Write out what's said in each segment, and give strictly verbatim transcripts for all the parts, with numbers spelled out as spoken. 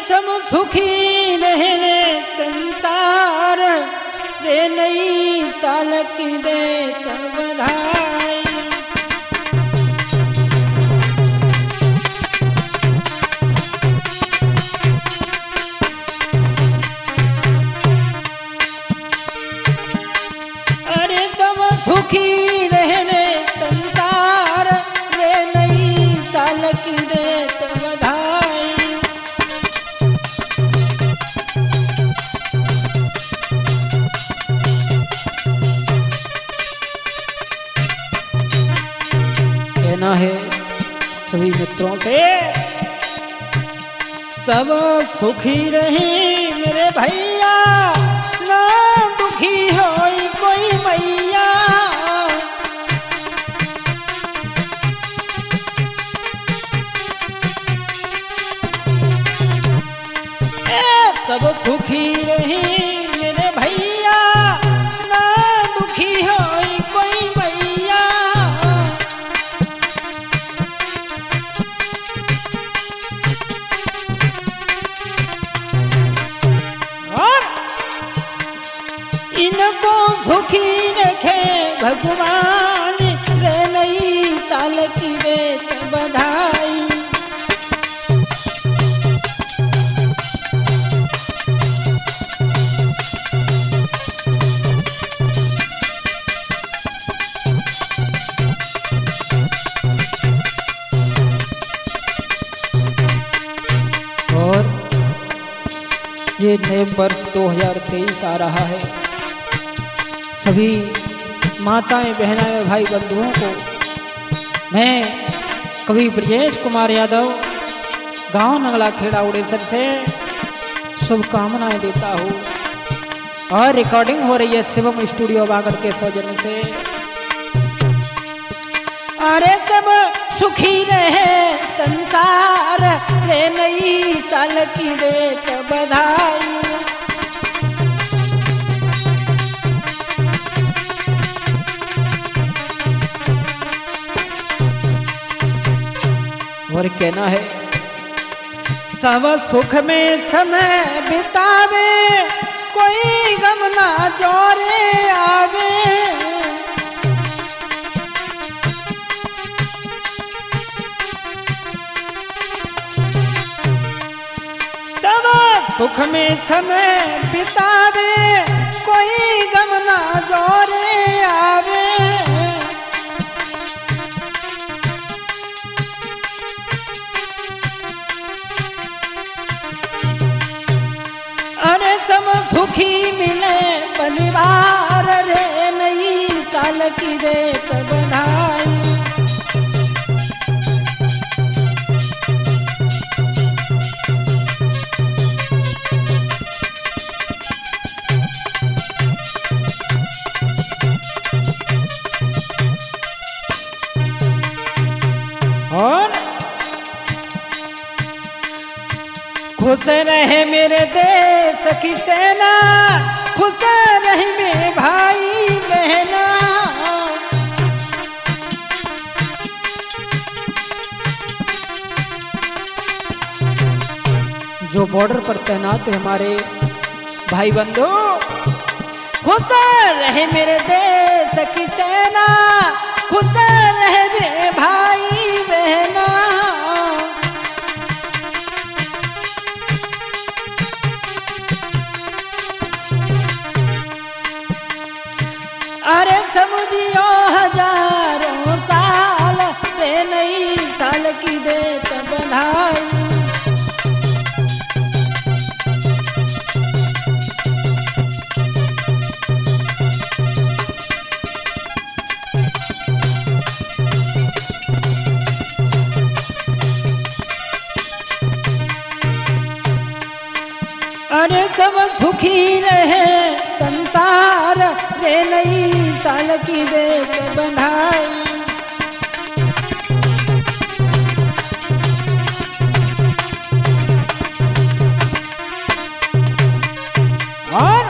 सब सुखी रहने संसार रे नई साल की देत बधाई। अरे सब सुखी रहने संसार रे नई साल की देत बधाई। कहना है सभी मित्रों से, सब सुखी रहे मेरे भैया, ना दुखी होई कोई मैया। ए सब सुखी रहे मेरे भैया, ना दुखी होई कोई मैया। इनको सुखी रखे भगवान रे नई साल की देत बधाई। और ये नए वर्ष दो हज़ार तेईस आ रहा है। सभी माताएं बहनाएं भाई बंधुओं को मैं कवि ब्रजेश कुमार यादव गांव नंगला खेड़ा उड़ीसा से शुभकामनाएं देता हूँ। और रिकॉर्डिंग हो रही है शिवम स्टूडियो बागड़ के सौजन्य से। अरे सब सुखी रहे संसार रे नई साल की देत बधाई। और कहना है, सब सुख में समय बितावे, कोई गम ना जोरे आवे। सब सुख में समय बितावे, कोई गम ना जोरे आवे। अरे सब सुखी मिले परिवार रे नई साल की देत बधाई। और खुश रहे मेरे देश की सेना, खुश रहे मेरे भाई बहना। जो बॉर्डर पर तैनात है हमारे भाई बंधु, खुश रहे मेरे देश की सेना, खुश रहे मेरे भाई बहना। अरे समझियो हजारों साल रे नई साल की देत बधाई। अरे सब सुखी रहे संसार रे नई साल की देत बधाई। और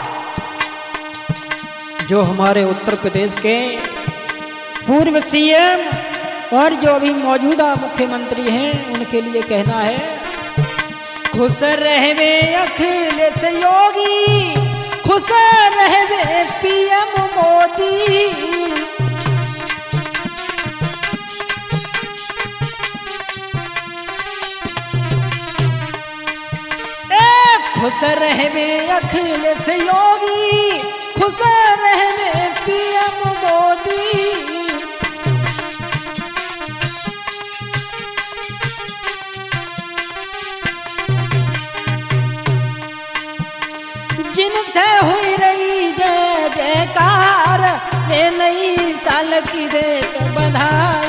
जो हमारे उत्तर प्रदेश के पूर्व सीएम और जो अभी मौजूदा मुख्यमंत्री हैं, उनके लिए कहना है, खुश रहवे अखिलेश योगी, खुश रहवे पीएम मोदी। ए खुश रहवे अखिलेश योगी, खुश रहवे पीएम मोदी। जिनसे हुई रही जय जयकार, ये नई साल की देत बधाई।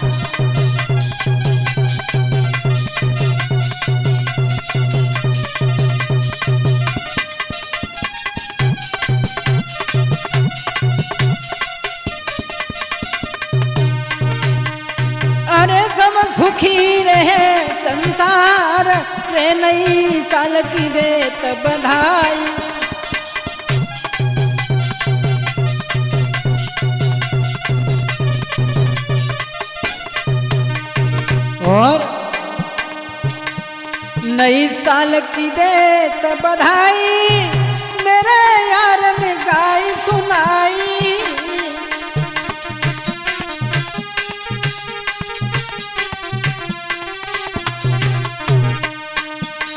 अरे सब सुखी रहे संसार, रे नई साल की देत बधाई। और नई साल की देत बधाई, मेरे यार में गाई सुनाई।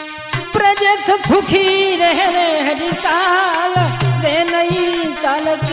प्रजेश सुखी रहे हर साल, रे नई साल